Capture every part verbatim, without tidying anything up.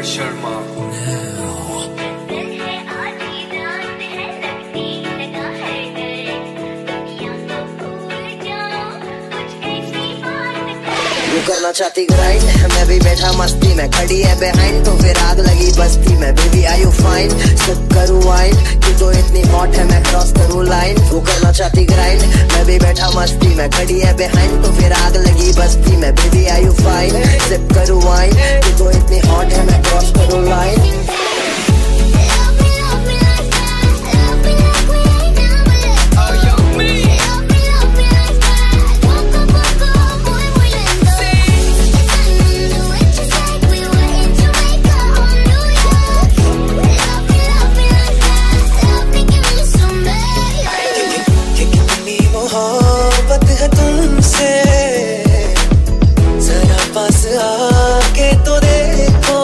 शर्मा। वो करना चाहती ग्राइंड, मैं भी बैठा मस्ती में, खड़ी है बिहाइंड तो फिर आग लगी बस्ती में। Baby are you fine, sip करूँ वाइन, तू तो इतनी हॉट है मैं क्रॉस करूँ लाइन। वो करना चाहती ग्राइंड, मैं भी बैठा मस्ती में, खड़ी है बिहाइंड तो फिर आग लगी बस्ती में। Baby are you fine, sip करूँ वाइन, तू तो इतनी हॉट है मैं क्रॉस करूँ लाइन। मोहब्बत है तुमसे, जरा पास आके तो देखो,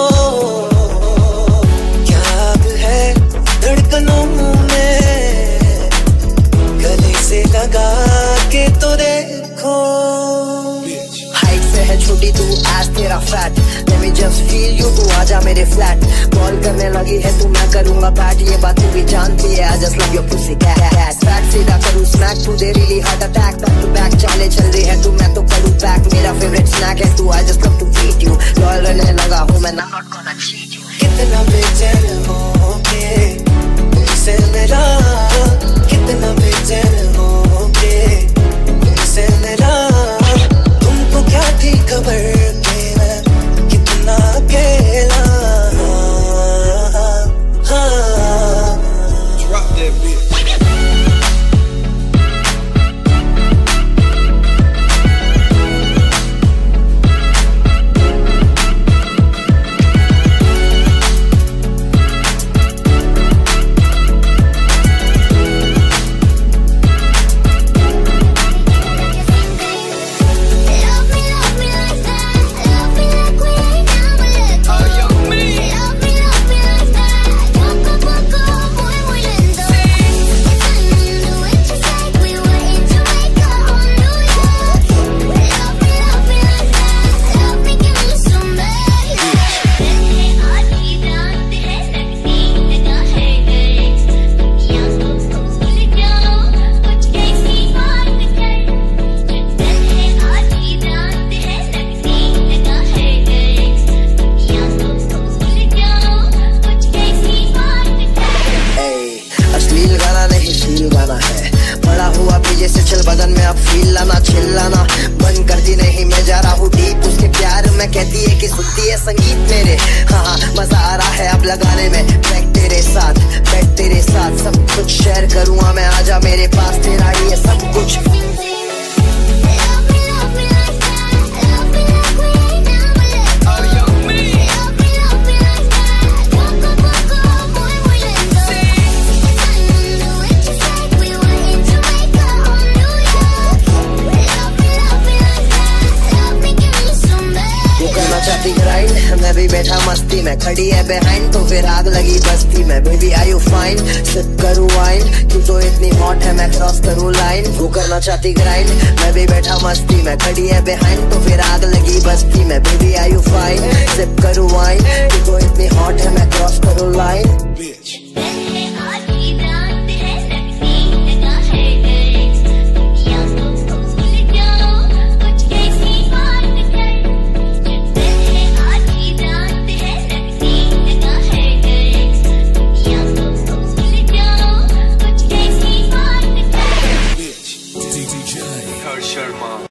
क्या अब है धड़कनों में, गले से लगा के तो देखो। हाइट से है छोटी तू आज तेरा fat, let me just feel you, तू आजा मेरे फ्लैट। कॉल करने लगी है तू मैं करूँगा बैट, ये बात तू भी जानती है, I just love your pussy cat। Fat सीधा करूँ स्मैक, तू दे really heart attack, back to back चाले चल रही है तू मैं तो करूँ बैक। मेरा फेवरेट स्नैक है तू, I just love to feed you, loyal रहने लगा हूँ मैं, not gonna cheat you। कितना बेचैन होके तुमसे मेरा, कितना बेचैन होके तुमसे मेरा, तुमको क्या थी खबर कि मैं कितना अकेला। Drop that bitch। जैसे चल बदन में अब फील लाना, चिल्लाना बंद करती नहीं, मैं जा रहा हूँ डीप उसके प्यार में, कहती है कि सुनती है संगीत मेरे। हाँ हाँ मजा आ रहा है अब लगाने में, बैठ तेरे साथ बैठ तेरे साथ सब कुछ शेयर करूँगा मैं, आजा मेरे पास तेरा ही है सब कुछ। ग्राइंड, मैं भी बैठा मस्ती में, खड़ी है बिहाइंड तो फिर आग लगी बस्ती में। Baby are you fine, sip करूँ वाइन, तू तो इतनी हॉट है मैं क्रॉस करूँ लाइन। वो करना चाहती ग्राइंड, मैं भी बैठा मस्ती में, खड़ी है बिहाइंड तो फिर आग लगी बस्ती में। Baby are you fine, sip करूँ वाइन, तू तो इतनी हॉट है मैं क्रॉस करूँ लाइन। Sharma।